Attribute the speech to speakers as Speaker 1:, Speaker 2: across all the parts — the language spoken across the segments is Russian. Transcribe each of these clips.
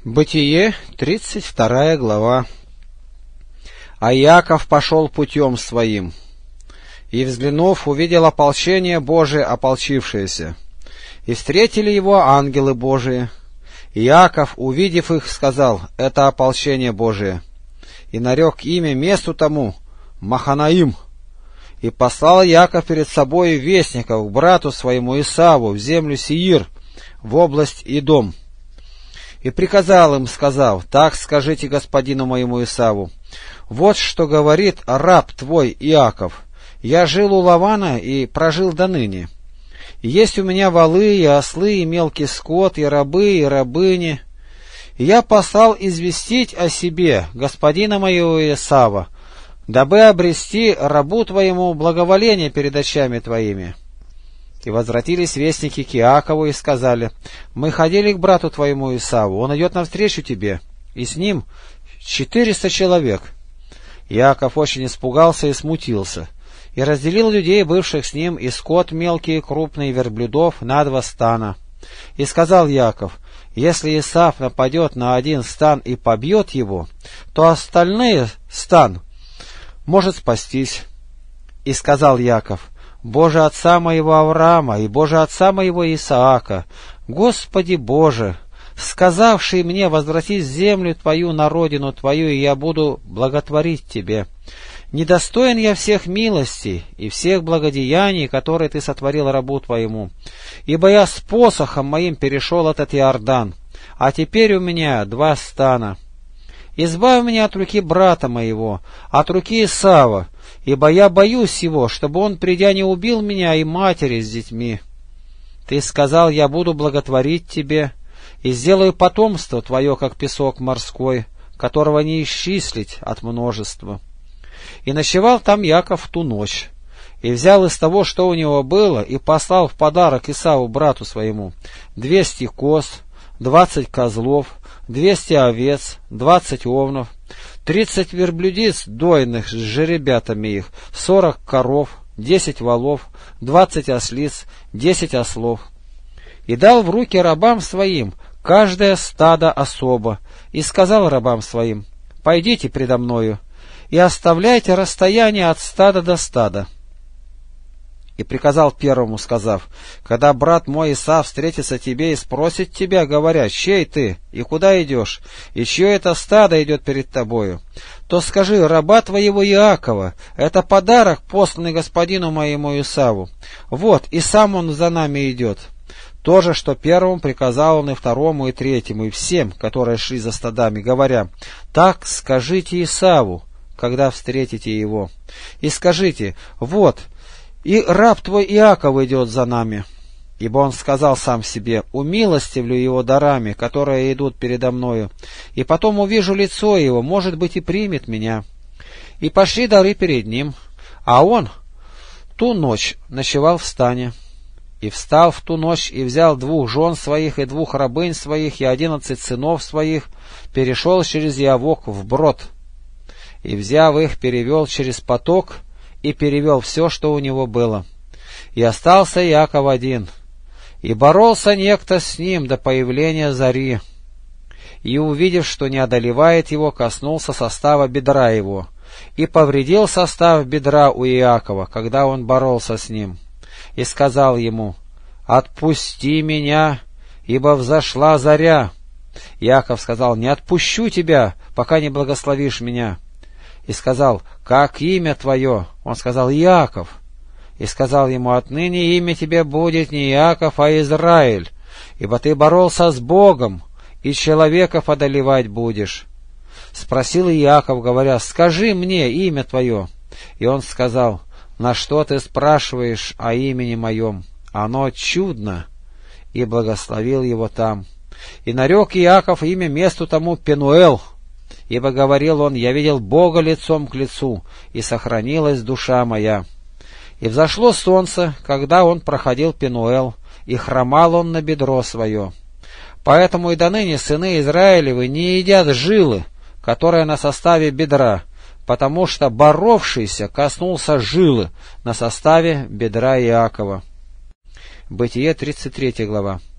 Speaker 1: Бытие, 32 глава. А Иаков пошел путем своим, и, взглянув, увидел ополчение Божие, ополчившееся. И встретили его ангелы Божии. Иаков, увидев их, сказал: «Это ополчение Божие». И нарек имя месту тому Маханаим. И послал Иаков перед собою вестников к брату своему Исаву в землю Сеир, в область Идом. И приказал им, сказав: «Так скажите господину моему Исаву: вот что говорит раб твой Иаков. Я жил у Лавана и прожил до ныне. Есть у меня волы и ослы, и мелкий скот, и рабы, и рабыни. И я послал известить о себе господина моего Исава, дабы обрести рабу твоему благоволение перед очами твоими». И возвратились вестники к Иакову и сказали: «Мы ходили к брату твоему Исаву, он идет навстречу тебе, и с ним 400 человек». Иаков очень испугался и смутился, и разделил людей, бывших с ним, и скот мелкий и крупный, и верблюдов на 2 стана. И сказал Иаков: «Если Исав нападет на один стан и побьет его, то остальные стан может спастись». И сказал Иаков: «Боже отца моего Авраама и Боже отца моего Исаака, Господи Боже, сказавший мне: возвратись в землю твою, на родину твою, и я буду благотворить тебе. Недостоин я всех милостей и всех благодеяний, которые ты сотворил рабу твоему, ибо я с посохом моим перешел этот Иордан, а теперь у меня 2 стана. Избавь меня от руки брата моего, от руки Исава, ибо я боюсь его, чтобы он, придя, не убил меня и матери с детьми. Ты сказал: я буду благотворить тебе, и сделаю потомство твое, как песок морской, которого не исчислить от множества». И ночевал там Иаков ту ночь, и взял из того, что у него было, и послал в подарок Исаву брату своему 200 коз, 20 козлов, 200 овец, 20 овнов, 30 верблюдиц дойных с жеребятами их, 40 коров, 10 волов, 20 ослиц, 10 ослов. И дал в руки рабам своим каждое стадо особо, и сказал рабам своим: «Пойдите предо мною, и оставляйте расстояние от стада до стада». И приказал первому, сказав: «Когда брат мой Исав встретится тебе и спросит тебя, говоря: чей ты, и куда идешь, и чье это стадо идет перед тобою, то скажи: раба твоего Иакова, это подарок, посланный господину моему Исаву. Вот, и сам он за нами идет». То же, что первому, приказал он и второму, и третьему, и всем, которые шли за стадами, говоря: «Так скажите Исаву, когда встретите его, и скажите: вот, и раб твой Иаков идет за нами». Ибо он сказал сам себе: «Умилостивлю его дарами, которые идут передо мною, и потом увижу лицо его, может быть, и примет меня». И пошли дары перед ним, а он ту ночь ночевал в стане. И встал в ту ночь, и взял 2 жен своих, и 2 рабынь своих, и 11 сынов своих, перешел через Явок вброд. И, взяв их, перевел через поток, и перевел все, что у него было. И остался Иаков один, и боролся некто с ним до появления зари. И, увидев, что не одолевает его, коснулся состава бедра его, и повредил состав бедра у Иакова, когда он боролся с ним. И сказал ему: «Отпусти меня, ибо взошла заря». Иаков сказал: «Не отпущу тебя, пока не благословишь меня». И сказал: «Как имя твое?» Он сказал: «Иаков». И сказал ему: «Отныне имя тебе будет не Иаков, а Израиль, ибо ты боролся с Богом, и человеков одолевать будешь». Спросил Иаков, говоря: «Скажи мне имя твое». И он сказал: «На что ты спрашиваешь о имени моем? Оно чудно». И благословил его там. И нарек Иаков имя месту тому Пенуэл, ибо говорил он: «Я видел Бога лицом к лицу, и сохранилась душа моя». И взошло солнце, когда он проходил Пенуэл, и хромал он на бедро свое. Поэтому и доныне сыны Израилевы не едят жилы, которая на составе бедра, потому что боровшийся коснулся жилы на составе бедра Иакова. Бытие, 33 глава.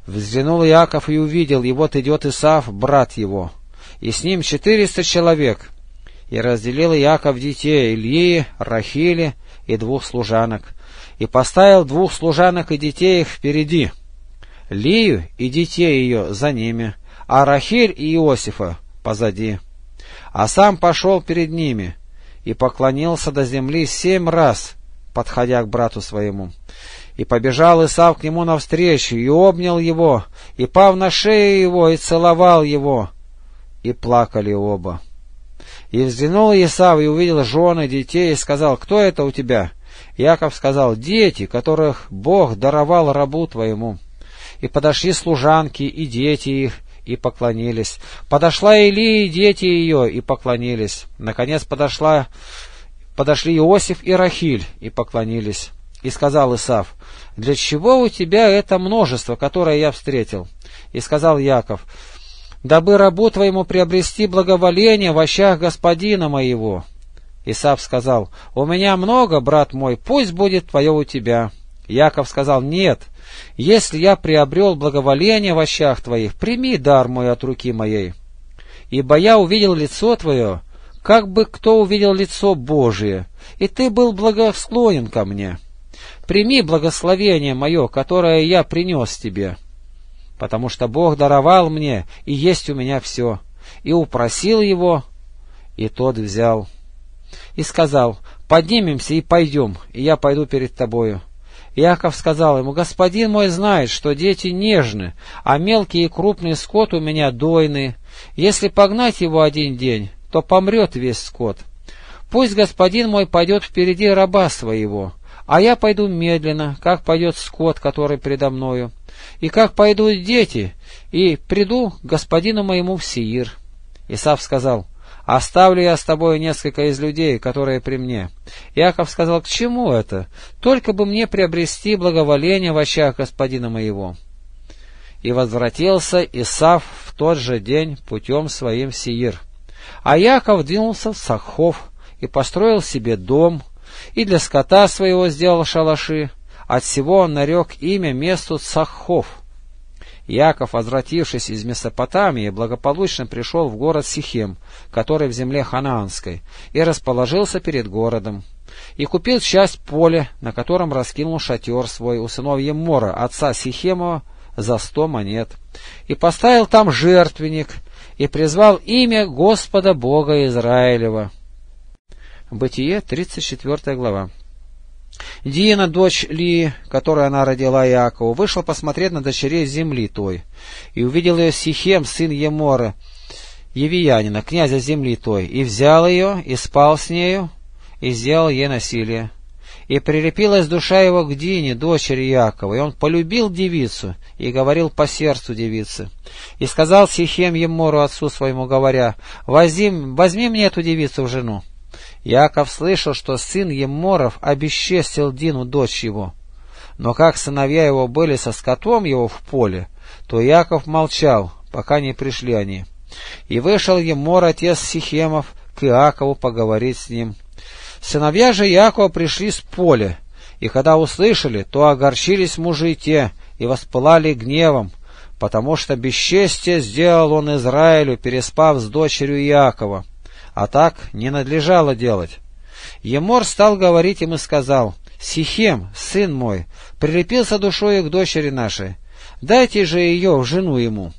Speaker 1: Взглянул Иаков и увидел, и вот идет Исав, брат его, и с ним 400 человек. И разделил Иаков детей Лии, Рахили и 2 служанок, и поставил 2 служанок и детей их впереди, Лию и детей ее за ними, а Рахиль и Иосифа позади. А сам пошел перед ними и поклонился до земли 7 раз, подходя к брату своему. И побежал Исав к нему навстречу, и обнял его, и пав на шею его, и целовал его, и плакали оба. И взглянул Исав, и увидел жены, детей, и сказал: «Кто это у тебя?» Иаков сказал: «Дети, которых Бог даровал рабу твоему». И подошли служанки и дети их, и поклонились. Подошла Илия и дети ее, и поклонились. Наконец подошли Иосиф и Рахиль, и поклонились. И сказал Исав: «Для чего у тебя это множество, которое я встретил?» И сказал Иаков: «Дабы рабу твоему приобрести благоволение в очах господина моего». Исав сказал: «У меня много, брат мой, пусть будет твое у тебя». Иаков сказал: «Нет, если я приобрел благоволение в очах твоих, прими дар мой от руки моей. Ибо я увидел лицо твое, как бы кто увидел лицо Божие, и ты был благосклонен ко мне. Прими благословение мое, которое я принес тебе, потому что Бог даровал мне, и есть у меня все». И упросил его, и тот взял. И сказал: «Поднимемся и пойдем, и я пойду перед тобою». Иаков сказал ему: «Господин мой знает, что дети нежны, а мелкий и крупный скот у меня дойный. Если погнать его 1 день, то помрет весь скот. Пусть господин мой пойдет впереди раба своего, а я пойду медленно, как пойдет скот, который предо мною, и как пойдут дети, и приду к господину моему в Сеир». Исав сказал: «Оставлю я с тобой несколько из людей, которые при мне». Иаков сказал: «К чему это? Только бы мне приобрести благоволение в очах господина моего». И возвратился Исав в тот же день путем своим в Сеир. А Иаков двинулся в Сахов и построил себе дом, и для скота своего сделал шалаши. От всего он нарек имя месту Сахов. Иаков, возвратившись из Месопотамии, благополучно пришел в город Сихем, который в земле ханаанской, и расположился перед городом. И купил часть поля, на котором раскинул шатер свой у сынов Еммора, отца Сихемова, за 100 монет. И поставил там жертвенник, и призвал имя Господа Бога Израилева. Бытие, 34 глава. Дина, дочь Лии, которую она родила Иакову, вышла посмотреть на дочерей земли той, и увидел ее Сихем, сын Емора, Евиянина, князя земли той, и взял ее, и спал с нею, и сделал ей насилие. И прилепилась душа его к Дине, дочери Иакова, и он полюбил девицу, и говорил по сердцу девицы. И сказал Сихем Емору, отцу своему, говоря: возьми мне эту девицу в жену. Иаков слышал, что сын Емморов обесчестил Дину, дочь его. Но как сыновья его были со скотом его в поле, то Иаков молчал, пока не пришли они. И вышел Еммор, отец Сихемов, к Иакову поговорить с ним. Сыновья же Иакова пришли с поля, и когда услышали, то огорчились мужи те, и воспылали гневом, потому что бесчестие сделал он Израилю, переспав с дочерью Иакова. А так не надлежало делать. Еммор стал говорить им и сказал: «Сихем, сын мой, прилепился душою к дочери нашей, дайте же ее в жену ему.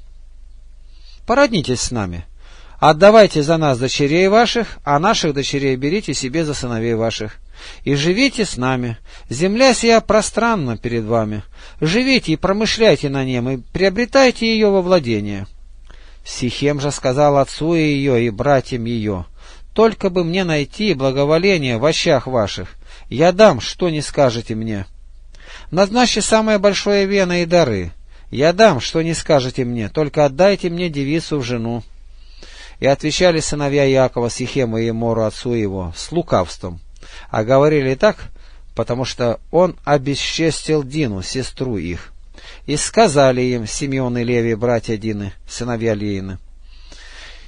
Speaker 1: Породнитесь с нами, отдавайте за нас дочерей ваших, а наших дочерей берите себе за сыновей ваших, и живите с нами. Земля сия пространна перед вами, живите и промышляйте на нем, и приобретайте ее во владение». Сихем же сказал отцу ее и братьям ее: «Только бы мне найти благоволение в очах ваших, я дам, что не скажете мне. Назначьте самое большое вено и дары, я дам, что не скажете мне, только отдайте мне девицу в жену». И отвечали сыновья Иакова Сихему и Емору отцу его с лукавством, а говорили так, потому что он обесчестил Дину, сестру их. И сказали им Симеон и Левий, братья Дины, сыновья Лиины: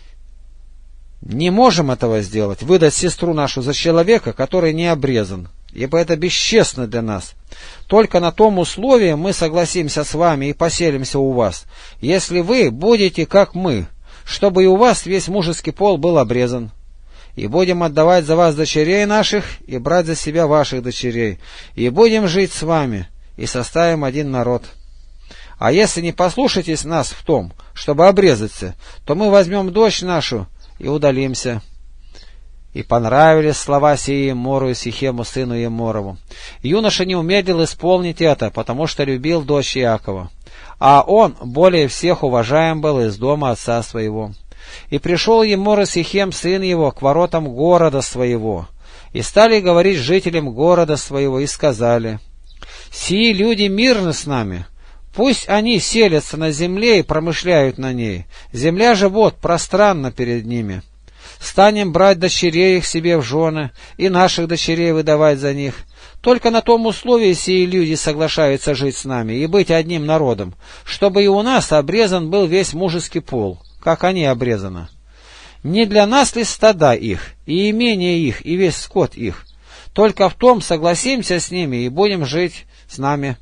Speaker 1: «Не можем этого сделать, выдать сестру нашу за человека, который не обрезан. ибо это бесчестно для нас. Только на том условии мы согласимся с вами и поселимся у вас, если вы будете как мы, чтобы и у вас весь мужеский пол был обрезан. И будем отдавать за вас дочерей наших, и брать за себя ваших дочерей, и будем жить с вами, и составим один народ. А если не послушаетесь нас в том, чтобы обрезаться, то мы возьмем дочь нашу и удалимся». И понравились слова сии Еммору и Сихему, сыну Емморову. Юноша не умедлил исполнить это, потому что любил дочь Иакова. А он более всех уважаем был из дома отца своего. И пришел Еммор и Сихем, сын его, к воротам города своего. И стали говорить жителям города своего, и сказали: «Сии люди мирны с нами. Пусть они селятся на земле и промышляют на ней. Земля же вот пространна перед ними. Станем брать дочерей их себе в жены, и наших дочерей выдавать за них. Только на том условии сии люди соглашаются жить с нами и быть одним народом, чтобы и у нас обрезан был весь мужеский пол, как они обрезаны. Не для нас ли стада их, и имение их, и весь скот их? Только в том согласимся с ними и будем жить с нами».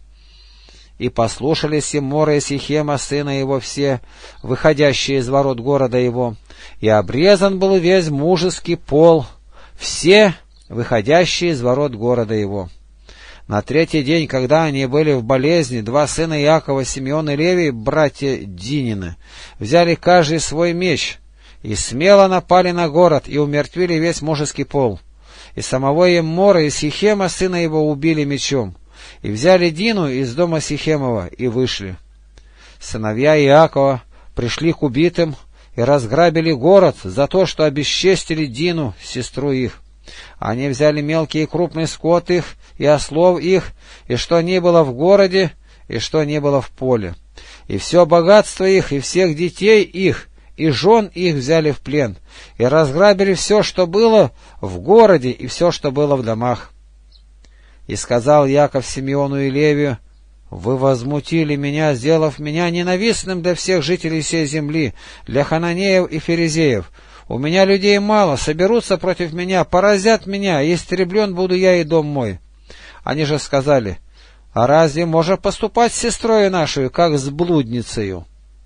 Speaker 1: И послушались Еммора и Сихема, сына его, все, выходящие из ворот города его, и обрезан был весь мужеский пол, все, выходящие из ворот города его. На третий день, когда они были в болезни, два сына Иакова, Симеон и Левий, братья Динины, взяли каждый свой меч, и смело напали на город, и умертвили весь мужеский пол. И самого Еммора и Сихема, сына его, убили мечом. И взяли Дину из дома Сихемова и вышли. Сыновья Иакова пришли к убитым и разграбили город за то, что обесчестили Дину, сестру их. Они взяли мелкий и крупный скот их, и ослов их, и что ни было в городе, и что ни было в поле. И все богатство их, и всех детей их, и жен их взяли в плен, и разграбили все, что было в городе, и все, что было в домах. И сказал Иаков Симеону и Левию: «Вы возмутили меня, сделав меня ненавистным для всех жителей сей земли, для хананеев и ферезеев. У меня людей мало, соберутся против меня, поразят меня, и истреблен буду я и дом мой». Они же сказали: «А разве можно поступать с сестрой нашей, как с блудницею?»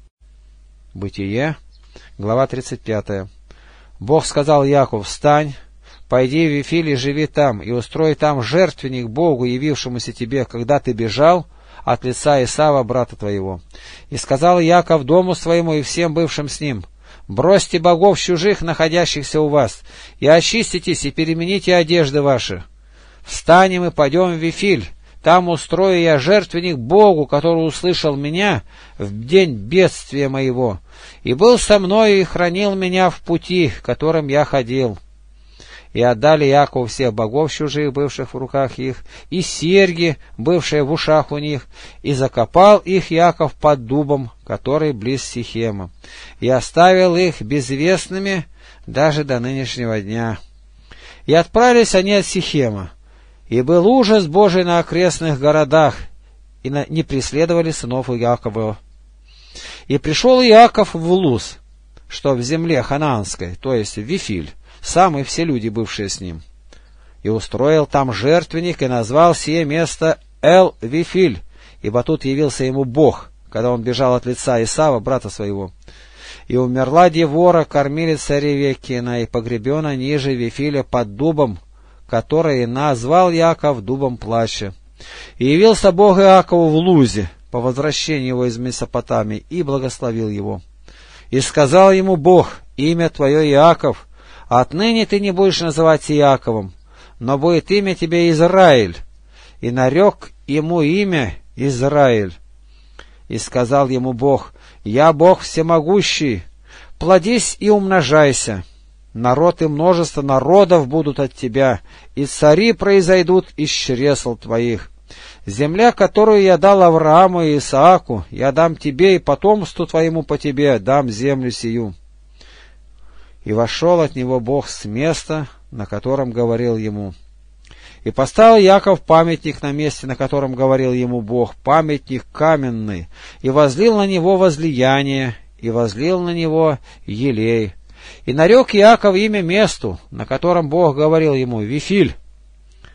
Speaker 1: Бытие, глава 35. Бог сказал Якову: «Встань, пойди в Вифиль и живи там, и устрой там жертвенник Богу, явившемуся тебе, когда ты бежал от лица Исава, брата твоего». И сказал Яков дому своему и всем бывшим с ним: «Бросьте богов чужих, находящихся у вас, и очиститесь, и перемените одежды ваши. Встанем и пойдем в Вифиль, там устрою я жертвенник Богу, который услышал меня в день бедствия моего, и был со мною и хранил меня в пути, которым я ходил». И отдали Якову всех богов чужих, бывших в руках их, и серьги, бывшие в ушах у них, и закопал их Яков под дубом, который близ Сихема, и оставил их безвестными даже до нынешнего дня. И отправились они от Сихема, и был ужас Божий на окрестных городах, и не преследовали сынов Иакова. И пришел Иаков в Луз, что в земле ханаанской, то есть в Вифиль, сам и все люди, бывшие с ним, и устроил там жертвенник, и назвал сие место Эл-Вифиль, ибо тут явился ему Бог, когда он бежал от лица Исава, брата своего. И умерла Девора, кормилица Ревеккина, и погребена ниже Вифиля под дубом, который назвал Яков дубом плача. И явился Бог Иакову в Лузе по возвращении его из Месопотамии, и благословил его. И сказал ему Бог: «Имя твое Иаков, отныне ты не будешь называться Иаковом, но будет имя тебе Израиль». И нарек ему имя Израиль. И сказал ему Бог: «Я Бог всемогущий, плодись и умножайся. Народ и множество народов будут от тебя, и цари произойдут из чресл твоих. Земля, которую я дал Аврааму и Исааку, я дам тебе и потомству твоему по тебе дам землю сию». И вошел от него Бог с места, на котором говорил ему. И поставил Яков памятник на месте, на котором говорил ему Бог, памятник каменный, и возлил на него возлияние, и возлил на него елей. И нарек Иаков имя месту, на котором Бог говорил ему, Вифиль.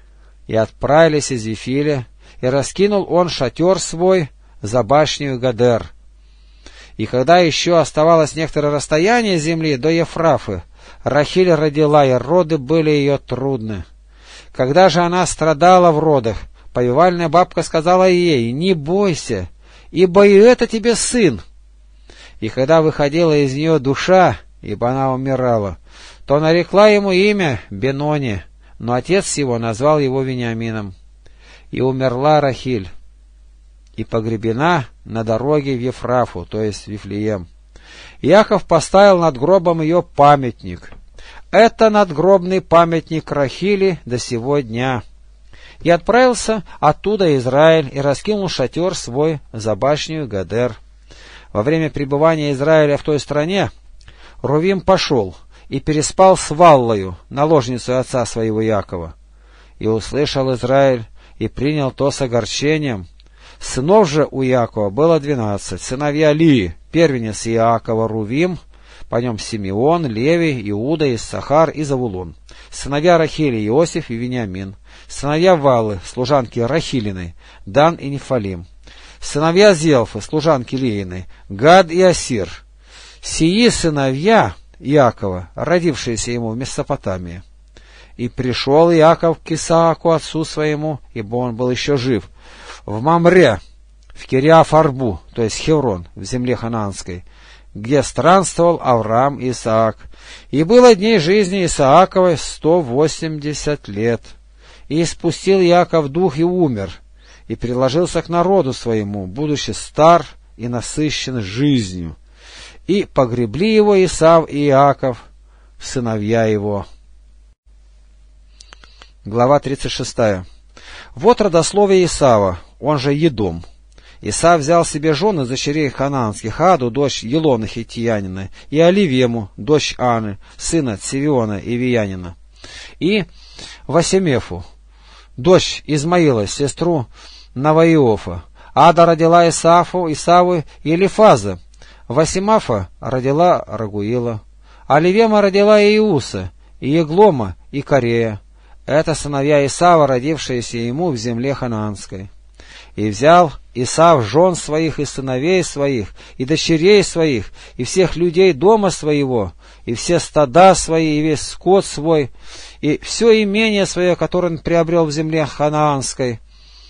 Speaker 1: И отправились из Вифиля, и раскинул он шатер свой за башню Гадер. И когда еще оставалось некоторое расстояние земли до Ефрафы, Рахиль родила, и роды были ее трудны. Когда же она страдала в родах, повивальная бабка сказала ей: «Не бойся, ибо и это тебе сын». И когда выходила из нее душа, ибо она умирала, то нарекла ему имя Бенони, но отец его назвал его Вениамином. И умерла Рахиль, и погребена на дороге в Ефрафу, то есть в Вифлеем. Иаков поставил над гробом ее памятник. Это надгробный памятник Рахили до сего дня. И отправился оттуда Израиль, и раскинул шатер свой за башню Гадер. Во время пребывания Израиля в той стране Рувим пошел и переспал с Валлою, наложницей отца своего Иакова. И услышал Израиль, и принял то с огорчением. Сынов же у Иакова было 12, сыновья Лии, первенец Иакова Рувим, по нем Симеон, Левий, Иуда, Иссахар и Завулон. Сыновья Рахили Иосиф и Вениамин. Сыновья Валлы, служанки Рахилиной, Дан и Нефалим. Сыновья Зелфы, служанки Лииной, Гад и Асир. Сии сыновья Иакова, родившиеся ему в Месопотамии. И пришел Иаков к Исааку, отцу своему, ибо он был еще жив, в Мамре, в Кириаф-Арбу, то есть Хеврон, в земле ханаанской, где странствовал Авраам и Исаак. И было дней жизни Исааковой 180 лет. И испустил Иаков дух и умер, и приложился к народу своему, будучи стар и насыщен жизнью. И погребли его Исав и Иаков, сыновья его. Глава 36. Вот родословие Исава, он же Едом. Исав взял себе жены дочерей ханаанских: Аду, дочь Елона хиттиянина, и Оливему, дочь Аны, сына Цивиона и Виянина, и Васемефу, дочь Измаила, сестру Наваиофа. Ада родила Исаву и Елифаза. Васимафа родила Рагуила. Оливема родила Иуса, и Еглома, и Корея. Это сыновья Исава, родившиеся ему в земле ханаанской. И взял Исав жен своих и сыновей своих, и дочерей своих, и всех людей дома своего, и все стада свои, и весь скот свой, и все имение свое, которое он приобрел в земле ханаанской.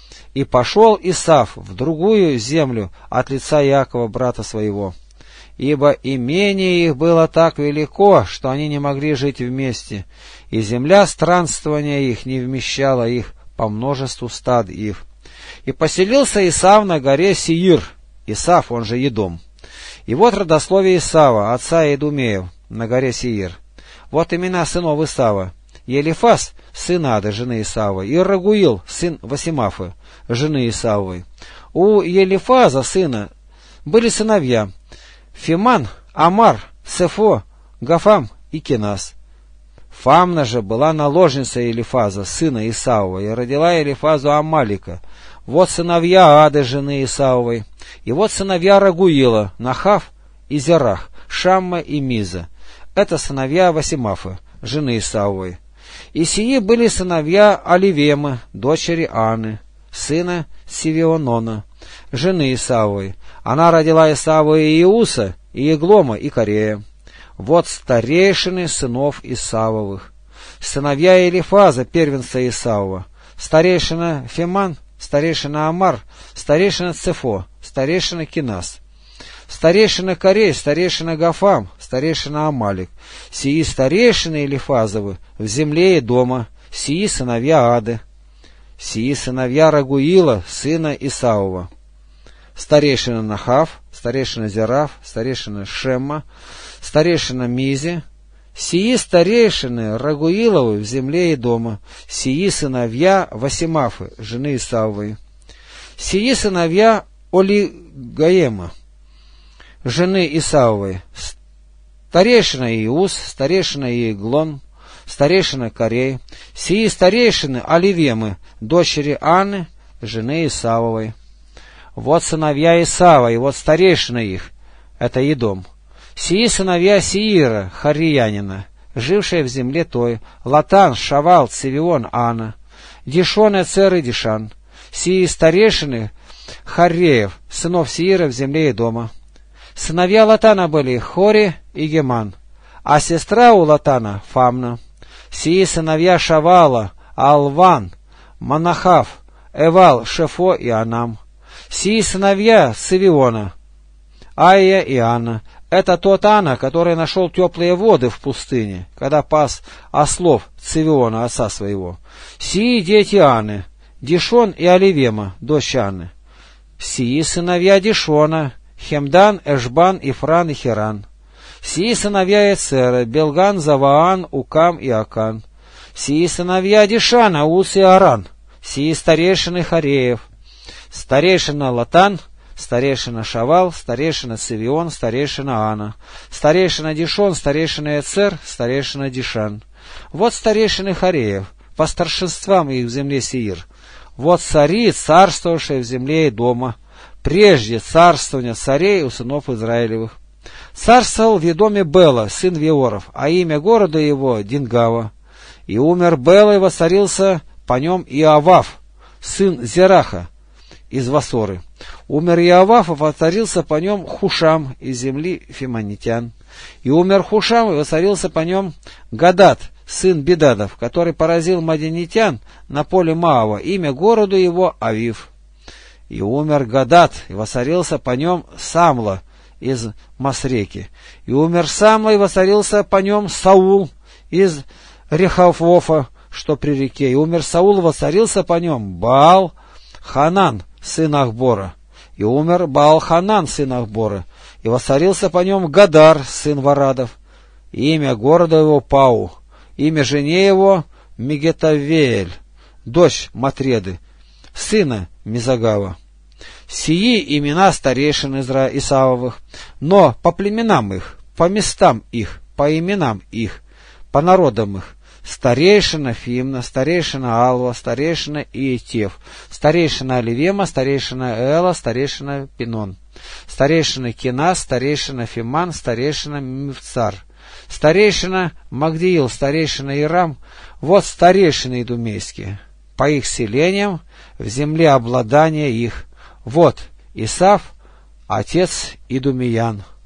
Speaker 1: И пошел Исав в другую землю от лица Иакова, брата своего. Ибо имение их было так велико, что они не могли жить вместе, и земля странствования их не вмещала их по множеству стад их. И поселился Исав на горе Сеир, Исав, он же Едом. И вот родословие Исава, отца Идумеев, на горе Сеир. Вот имена сынов Исава: Елифаз, сын Ады, жены Исавы, и Рагуил, сын Васимафы, жены Исавы. У Елифаза, сына, были сыновья: Фиман, Амар, Сефо, Гафам и Кенас. Фамна же была наложница Елифаза, сына Исавова, и родила Елифазу Амалика. Вот сыновья Ады, жены Исавовой. И вот сыновья Рагуила: Нахав и Зерах, Шамма и Миза. Это сыновья Васимафы, жены Исавовой. И сии были сыновья Оливемы, дочери Аны, сына Сивионона, жены Исавовой. Она родила Исаву и Иуса, и Еглома, и Корея. Вот старейшины сынов Исавовых. Сыновья Елифаза, первенца Исавова: старейшина Фиман, старейшина Амар, старейшина Цефо, старейшина Кинас, старейшина Корей, старейшина Гафам, старейшина Амалик. Сии старейшины Елифазовы в земле и дома, сии сыновья Ады. Сии сыновья Рагуила, сына Исавова: старейшина Нахав, старейшина Зераф, старейшина Шемма, старейшина Мизи. Сии старейшины Рагуиловы в земле и дома, сии сыновья Васимафы, жены Исавовой. Сии сыновья Олигаема, жены Исавовой: старейшина Иус, старейшина Еглон, старейшина Корей. Сии старейшины Оливемы, дочери Анны, жены Исавовой. Вот сыновья Исава, и вот старейшина их, это Едом. Сии сыновья Сеира, харриянина, жившая в земле той: Латан, Шавал, Цивион, Ана. Дишон, Эцер и Дишан. Сии старейшины Хареев, сынов Сеира в земле Эдома. Сыновья Латана были Хори и Геман, а сестра у Латана Фамна. Сии сыновья Шавала, Алван, Манахав, Эвал, Шефо и Анам. Сии сыновья Севиона, Аия и Анна. Это тот Анна, который нашел теплые воды в пустыне, когда пас ослов Цивиона, отца своего. Сии дети Анны, Дишон и Оливема, дочь Анны. Сии сыновья Дишона, Хемдан, Эшбан, Ифран и Херан. Сии сыновья Эцера, Белган, Заваан, Укам и Акан. Сии сыновья Дишана, Ус и Аран. Сии старейшины Хареев. Старейшина Латан, старейшина Шавал, старейшина Цивион, старейшина Ана, старейшина Дишон, старейшина Эцер, старейшина Дишан. Вот старейшины Хареев, по старшинствам их в земле Сеир. Вот цари, царствовавшие в земле Эдома, прежде царствования царей у сынов Израилевых. Царствовал в Едоме Бела, сын Веоров, а имя города его Дингава. И умер Бела, и воцарился по нем Иовав, сын Зераха, из Васоры. Умер Иовав, и воцарился по нем Хушам из земли Фимонитян. И умер Хушам, и воцарился по нем Гадат, сын Бедадов, который поразил мадианитян на поле Маава, имя городу его Авив. И умер Гадат, и воцарился по нем Самла из Масреки. И умер Самла, и воцарился по нем Саул из Рехавофа, что при реке. И умер Саул, и воцарился по нем Баал Ханан, сын Ахбора. И умер Баал-Ханан, сын Ахбора, и воцарился по нем Гадар, сын Варадов. Имя города его Пау, имя жене его Мегетавеэль, дочь Матреды, сына Мизагава. Сии имена старейшин Исавовых, но по племенам их, по местам их, по именам их, по народам их: старейшина Фимна, старейшина Алва, старейшина Иетев, старейшина Оливема, старейшина Эла, старейшина Пинон, старейшина Кинас, старейшина Фиман, старейшина Мивцар, старейшина Магдиил, старейшина Ирам. Вот старейшины идумейские, по их селениям, в земле обладания их. Вот Исав, отец идумиян.